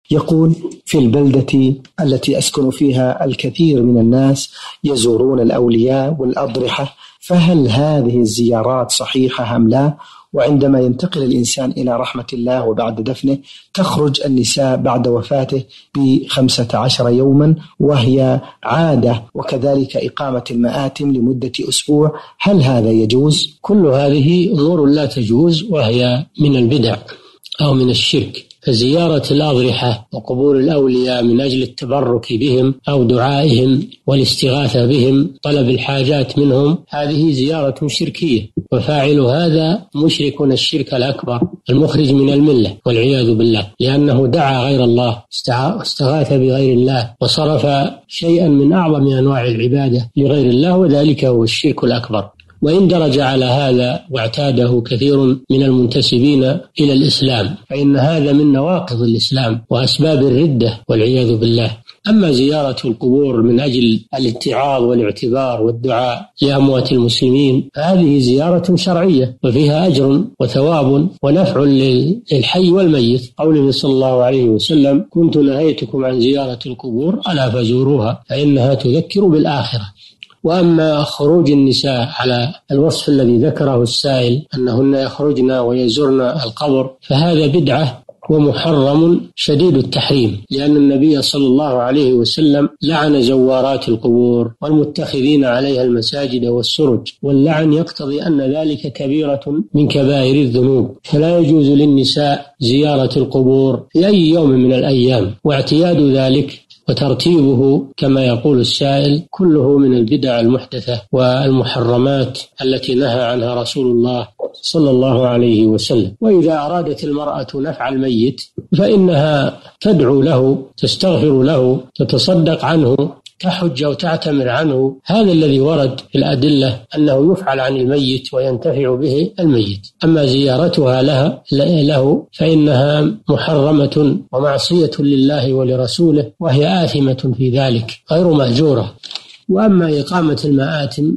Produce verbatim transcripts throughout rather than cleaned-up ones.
يقول: في البلدة التي أسكن فيها الكثير من الناس يزورون الأولياء والأضرحة، فهل هذه الزيارات صحيحة أم لا؟ وعندما ينتقل الإنسان إلى رحمة الله وبعد دفنه تخرج النساء بعد وفاته بخمسة عشر يوما وهي عادة، وكذلك إقامة المآتم لمدة أسبوع، هل هذا يجوز؟ كل هذه أمور لا تجوز وهي من البدع أو من الشرك. فزيارة الأضرحة وقبور الأولياء من أجل التبرك بهم أو دعائهم والاستغاثة بهم طلب الحاجات منهم هذه زيارة شركية، وفاعل هذا مشرك الشرك الأكبر المخرج من الملة والعياذ بالله، لأنه دعا غير الله واستغاث بغير الله وصرف شيئا من أعظم أنواع العبادة لغير الله، وذلك هو الشرك الأكبر. وإن درج على هذا واعتاده كثير من المنتسبين إلى الإسلام فإن هذا من نواقض الإسلام وأسباب الردة والعياذ بالله. أما زيارة القبور من أجل الاتعاظ والاعتبار والدعاء لأموات المسلمين فهذه زيارة شرعية وفيها أجر وثواب ونفع للحي والميت. قوله صلى الله عليه وسلم: كنت نهيتكم عن زيارة القبور ألا فزوروها فإنها تذكر بالآخرة. وأما خروج النساء على الوصف الذي ذكره السائل أنهن يخرجن ويزورن القبر فهذا بدعة ومحرم شديد التحريم، لأن النبي صلى الله عليه وسلم لعن زوارات القبور والمتخذين عليها المساجد والسرج، واللعن يقتضي أن ذلك كبيرة من كبائر الذنوب، فلا يجوز للنساء زيارة القبور في أي يوم من الأيام، واعتياد ذلك وترتيبه كما يقول السائل كله من البدع المحدثة والمحرمات التي نهى عنها رسول الله صلى الله عليه وسلم. وإذا أرادت المرأة نفع الميت فإنها تدعو له، تستغفر له، تتصدق عنه، تحج وتعتمر عنه، هذا الذي ورد في الأدلة أنه يفعل عن الميت وينتفع به الميت. أما زيارتها لها له فإنها محرمة ومعصية لله ولرسوله، وهي آثمة في ذلك غير مأجورة. وأما إقامة المآتم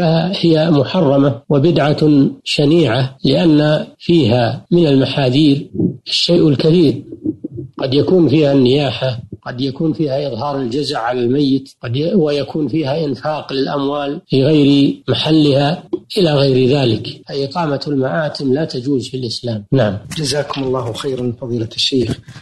فهي محرمة وبدعة شنيعة، لأن فيها من المحاذير الشيء الكثير، قد يكون فيها النياحة، قد يكون فيها إظهار الجزع على الميت، قد ويكون فيها إنفاق للأموال في غير محلها إلى غير ذلك. أي إقامة المآتم لا تجوز في الإسلام. نعم. جزاكم الله خيرا فضيلة الشيخ.